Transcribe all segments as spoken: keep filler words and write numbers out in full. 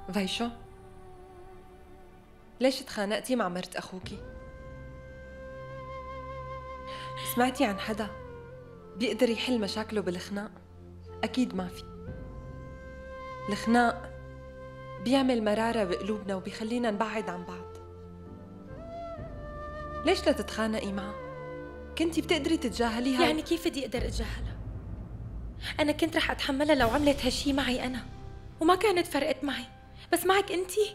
فايشو، ليش تخانقتي مع مرت أخوكي؟ سمعتي عن حدا بيقدر يحل مشاكله بالخناق؟ أكيد ما في. الخناق بيعمل مرارة بقلوبنا وبيخلينا نبعد عن بعض. ليش لا تتخانقي معها؟ كنتي بتقدري تتجاهليها. يعني كيف بدي أقدر أتجاهلها؟ أنا كنت رح أتحملها لو عملت هالشي معي أنا، وما كانت فرقت معي، بس معك أنتي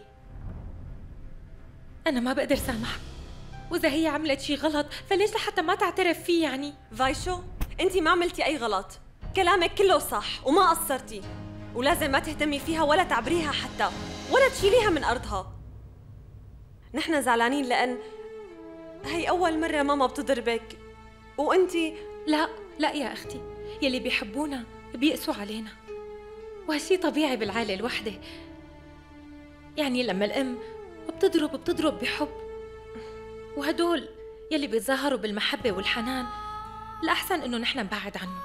أنا ما بقدر سامحها. وإذا هي عملت شي غلط فليش لحتى ما تعترف فيه؟ يعني فايشو، انتي ما عملتي أي غلط، كلامك كله صح وما قصرتي، ولازم ما تهتمي فيها ولا تعبريها حتى ولا تشيليها من أرضها. نحن زعلانين لأن هي أول مرة ماما بتضربك، وأنتي لا لا يا أختي، يلي بيحبونا بيقسوا علينا، وهالشي طبيعي بالعائلة الوحدة. يعني لما الأم بتضرب بتضرب بحب، وهدول يلي بيتظاهروا بالمحبة والحنان الأحسن إنه نحن نبعد عنه.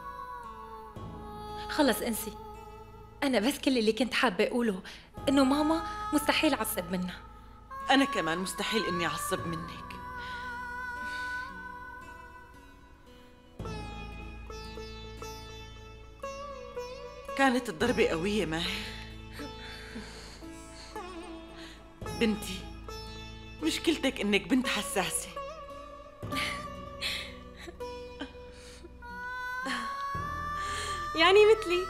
خلص انسي، أنا بس كل اللي كنت حابة أقوله إنه ماما مستحيل أعصب منها. أنا كمان مستحيل إني أعصب منك. كانت الضربة قوية ماهي بنتي، مشكلتك إنك بنت حساسة. يعني مثلي.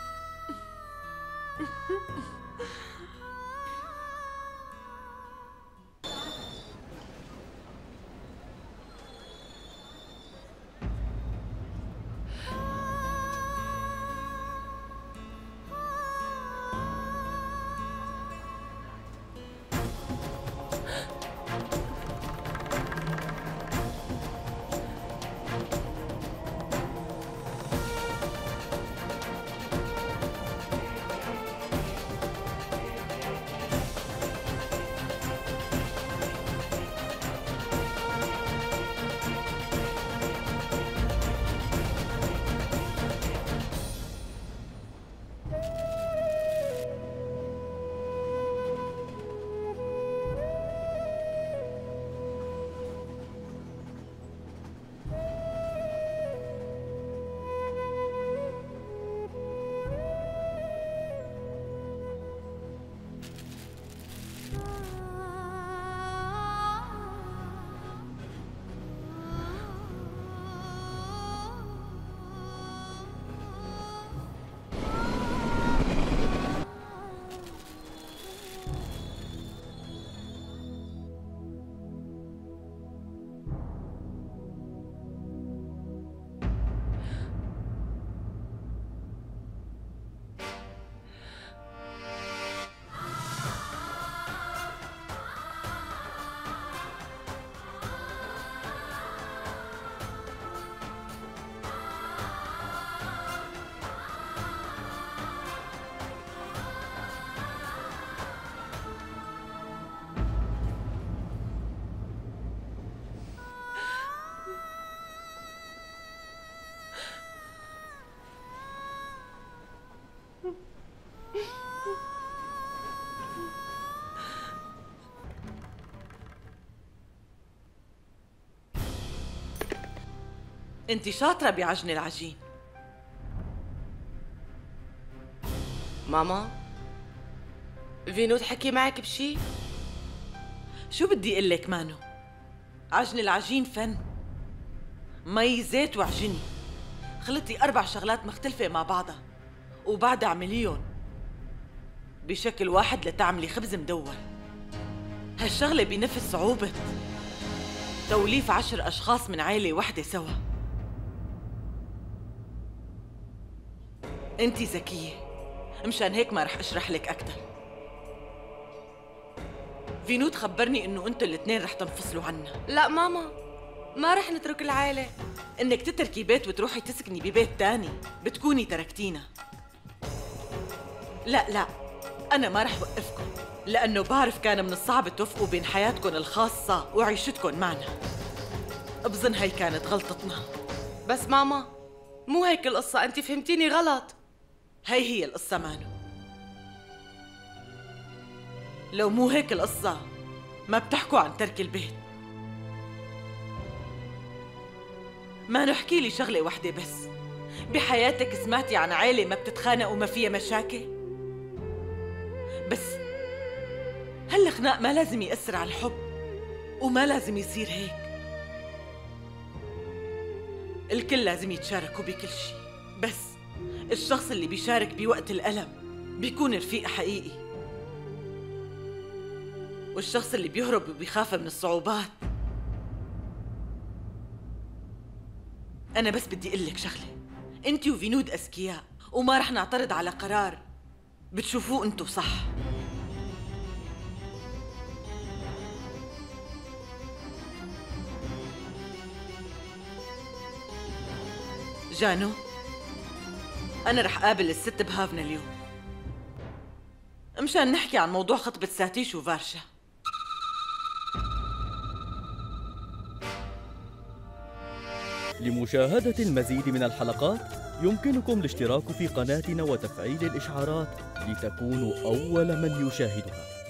انتي شاطرة بعجن العجين. ماما، فينود حكي معك بشي؟ شو بدي اقول لك مانو؟ عجن العجين فن، مي زيت وعجني، خلطي أربع شغلات مختلفة مع بعضها وبعد اعمليهم بشكل واحد لتعملي خبز مدور. هالشغلة بنفس صعوبة توليف عشر أشخاص من عائلة واحدة سوا. انتي ذكية، مشان هيك ما رح اشرح لك أكتر. فينود خبرني إنه أنتوا الاثنين رح تنفصلوا عنا. لا ماما، ما رح نترك العائلة. إنك تتركي بيت وتروحي تسكني ببيت تاني بتكوني تركتينا. لا لا، أنا ما رح وقفكم، لأنه بعرف كان من الصعب توفقوا بين حياتكم الخاصة وعيشتكم معنا. بظن هي كانت غلطتنا. بس ماما، مو هيك القصة، أنت فهمتيني غلط. هي هي القصة مانو. لو مو هيك القصة ما بتحكوا عن ترك البيت. ما نحكي لي شغلة واحدة بس، بحياتك سمعتي عن عائلة ما بتتخانق وما فيها مشاكل؟ بس هالخناق ما لازم يأثر على الحب، وما لازم يصير هيك. الكل لازم يتشاركوا بكل شيء، بس الشخص اللي بيشارك بوقت الألم بيكون رفيق حقيقي، والشخص اللي بيهرب وبيخاف من الصعوبات. أنا بس بدي أقول لك شغلة، أنت وفينود أذكياء وما رح نعترض على قرار بتشوفوه أنتوا صح. جانو، أنا رح قابل الست بهافنا اليوم مشان نحكي عن موضوع خطبة ساتيش وفارشا. لمشاهدة المزيد من الحلقات يمكنكم الاشتراك في قناتنا وتفعيل الإشعارات لتكونوا أول من يشاهدها.